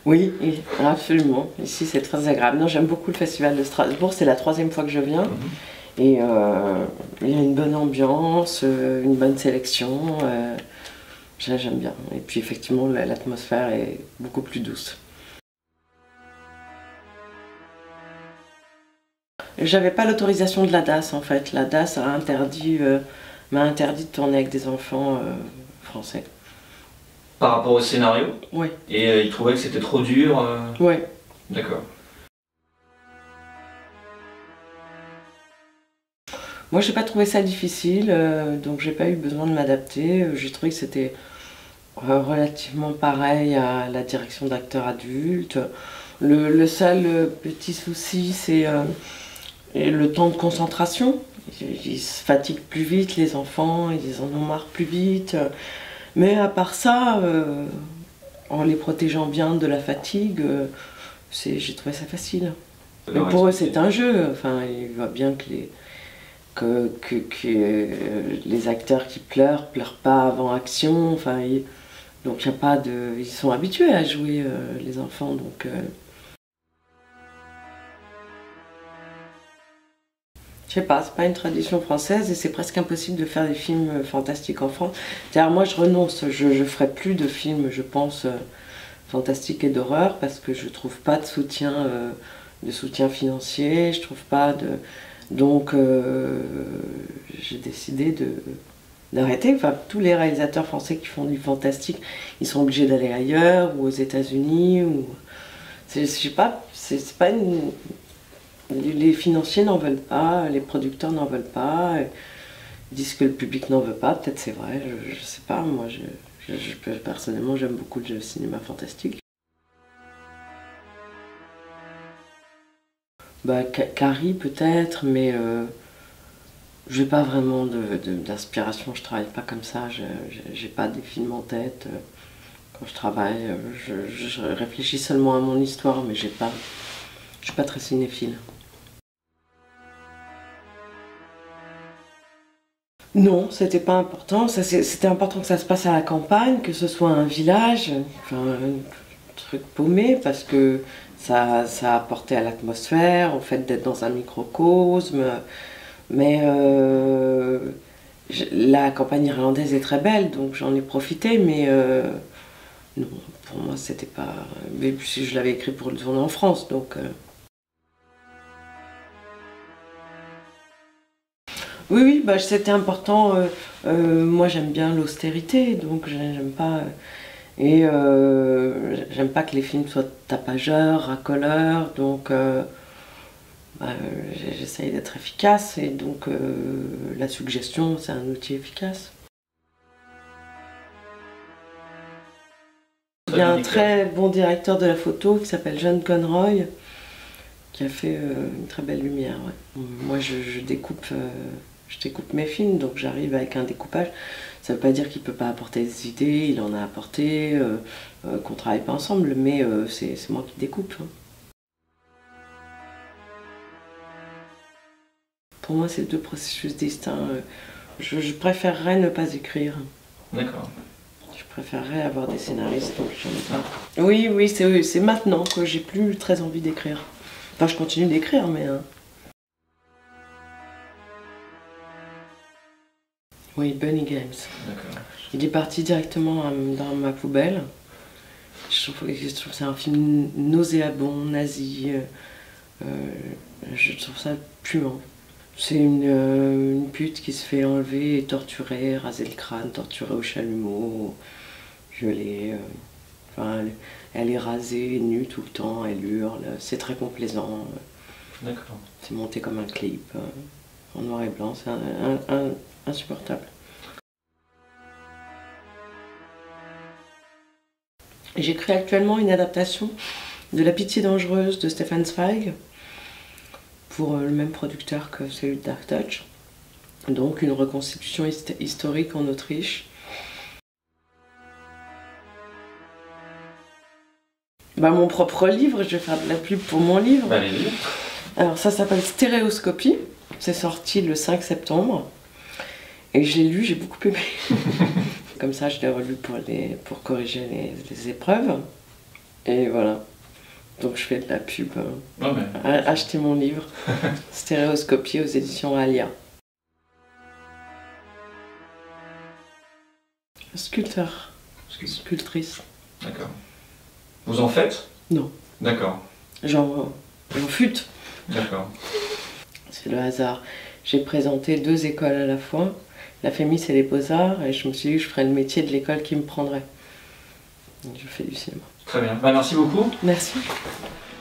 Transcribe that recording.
Oui, oui, absolument. Ici, c'est très agréable. Non, j'aime beaucoup le festival de Strasbourg. C'est la 3e fois que je viens. Et il y a une bonne ambiance, une bonne sélection. J'aime bien. Et puis, effectivement, l'atmosphère est beaucoup plus douce. J'avais pas l'autorisation de la DAS, en fait. La DAS m'a interdit de tourner avec des enfants français. Par rapport au scénario? Oui. Et il trouvait que c'était trop dur? Oui. D'accord. Moi, j'ai pas trouvé ça difficile, donc j'ai pas eu besoin de m'adapter. J'ai trouvé que c'était relativement pareil à la direction d'acteurs adultes. Le seul petit souci, c'est le temps de concentration. Ils se fatiguent plus vite, les enfants, ils en ont marre plus vite. Mais à part ça, en les protégeant bien de la fatigue, j'ai trouvé ça facile. Mais pour eux, c'est un jeu. Enfin, ils voient bien que les acteurs qui pleurent pas avant action. Enfin, donc il y a pas de, ils sont habitués à jouer les enfants. Donc, je sais pas, c'est pas une tradition française et c'est presque impossible de faire des films fantastiques en France. C'est-à-dire, moi, je renonce. Je ferai plus de films, je pense, fantastiques et d'horreur parce que je trouve pas de soutien financier. Je trouve pas de. Donc j'ai décidé d'arrêter. Enfin, tous les réalisateurs français qui font du fantastique, ils sont obligés d'aller ailleurs ou aux États-Unis. Je sais pas, c'est pas une. Les financiers n'en veulent pas, les producteurs n'en veulent pas. Ils disent que le public n'en veut pas. Peut-être c'est vrai, je sais pas. Moi, personnellement, j'aime beaucoup le cinéma fantastique. Bah, Carrie peut-être, mais j'ai pas vraiment d'inspiration, je travaille pas comme ça, j'ai pas des films en tête. Quand je travaille, je réfléchis seulement à mon histoire, mais je suis pas très cinéphile. Non, c'était pas important. C'était important que ça se passe à la campagne, que ce soit un village, enfin, un truc paumé, parce que ça apportait à l'atmosphère, au fait d'être dans un microcosme. Mais la campagne irlandaise est très belle, donc j'en ai profité, mais non, pour moi c'était pas. Mais puis je l'avais écrit pour le tourner en France, donc. Oui, oui, bah, c'était important. Moi j'aime bien l'austérité, donc j'aime pas. Et j'aime pas que les films soient tapageurs, racoleurs, donc. Bah, j'essaye d'être efficace et donc la suggestion c'est un outil efficace. Il y a un très bon directeur de la photo qui s'appelle John Conroy qui a fait une très belle lumière. Ouais. Moi je découpe mes films donc j'arrive avec un découpage. Ça ne veut pas dire qu'il ne peut pas apporter des idées, il en a apporté, qu'on ne travaille pas ensemble, mais c'est moi qui découpe. Hein. Pour moi, c'est deux processus distincts. Je préférerais ne pas écrire. D'accord. Je préférerais avoir des scénaristes, donc j'en ai pas. Oui, oui, c'est maintenant que j'ai plus très envie d'écrire. Enfin, je continue d'écrire, mais. Oui, Bunny Games. D'accord. Il est parti directement dans ma poubelle. Je trouve que c'est un film nauséabond, nazi. Je trouve ça puant. C'est une pute qui se fait enlever et torturer, raser le crâne, torturer au chalumeau, violer. Enfin, elle est rasée, nue tout le temps, elle hurle, c'est très complaisant. D'accord. C'est monté comme un clip, en noir et blanc, c'est insupportable. J'écris actuellement une adaptation de La Pitié dangereuse de Stefan Zweig, pour le même producteur que celui de Dark Touch. Donc une reconstitution historique en Autriche. Bah, mon propre livre, je vais faire de la pub pour mon livre. Bah, allez-y. Alors ça s'appelle Stéréoscopie, c'est sorti le 5 septembre. Et je l'ai lu, j'ai beaucoup aimé. Comme ça je l'ai relu pour corriger les épreuves. Et voilà. Donc je fais de la pub. Non, mais... Achetez mon livre, Stéréoscopie aux éditions Alia. Sculpteur, sculptrice. D'accord. Vous en faites? Non. D'accord. J'en fute. D'accord. C'est le hasard. J'ai présenté 2 écoles à la fois, la Fémis et les Beaux-Arts, et je me suis dit que je ferais le métier de l'école qui me prendrait. Donc je fais du cinéma. Très bien. Bah, merci beaucoup. Merci.